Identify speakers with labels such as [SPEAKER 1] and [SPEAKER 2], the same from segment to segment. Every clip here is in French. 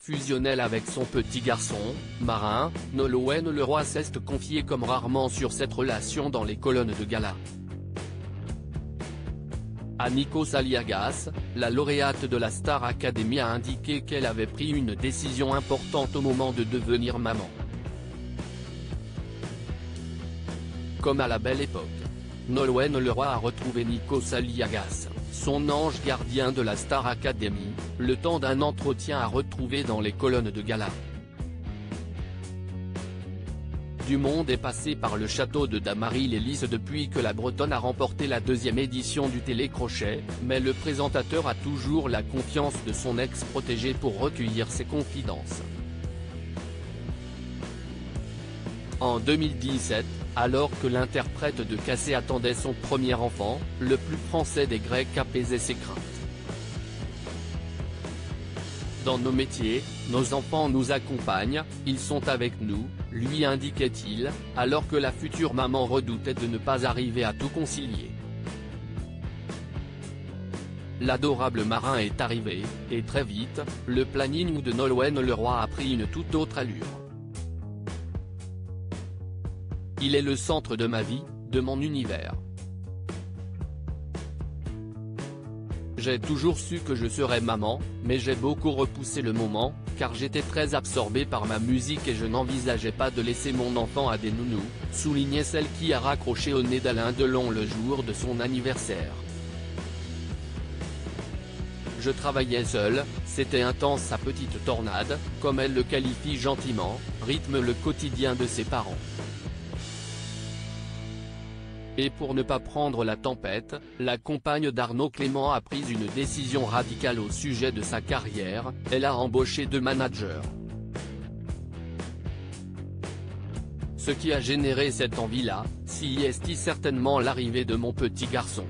[SPEAKER 1] Fusionnel avec son petit garçon, Marin, Nolwenn Leroy s'est confiée comme rarement sur cette relation dans les colonnes de gala. À Nikos Aliagas, la lauréate de la Star Academy a indiqué qu'elle avait pris une décision importante au moment de devenir maman. Comme à la belle époque, Nolwenn Leroy a retrouvé Nikos Aliagas, son ange gardien de la Star Academy, le temps d'un entretien à retrouver dans les colonnes de gala. Du monde est passé par le château de Damary-les-Lys depuis que la Bretonne a remporté la 2e édition du télécrochet, mais le présentateur a toujours la confiance de son ex-protégé pour recueillir ses confidences. En 2017, alors que l'interprète de Cassé attendait son premier enfant, le plus français des Grecs apaisait ses craintes. Dans nos métiers, nos enfants nous accompagnent, ils sont avec nous, lui indiquait-il, alors que la future maman redoutait de ne pas arriver à tout concilier. L'adorable Marin est arrivé, et très vite, le planning de Nolwenn Leroy a pris une toute autre allure. Il est le centre de ma vie, de mon univers. J'ai toujours su que je serais maman, mais j'ai beaucoup repoussé le moment, car j'étais très absorbé par ma musique et je n'envisageais pas de laisser mon enfant à des nounous, soulignait celle qui a raccroché au nez d'Alain Delon le jour de son anniversaire. Je travaillais seule, c'était intense. Sa petite tornade, comme elle le qualifie gentiment, rythme le quotidien de ses parents. Et pour ne pas prendre la tempête, la compagne d'Arnaud Clément a pris une décision radicale au sujet de sa carrière, elle a embauché 2 managers. Ce qui a généré cette envie-là, c'est certainement l'arrivée de mon petit garçon.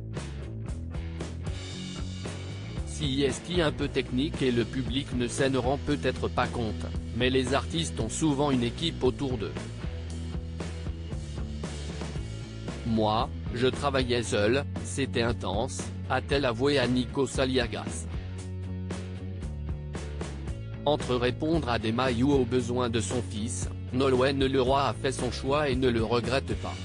[SPEAKER 1] C'est un peu technique et le public ne s'en rend peut-être pas compte, mais les artistes ont souvent une équipe autour d'eux. Moi, je travaillais seule, c'était intense, a-t-elle avoué à Nikos Aliagas. Entre répondre à des maillots aux besoins de son fils, Nolwenn Leroy a fait son choix et ne le regrette pas.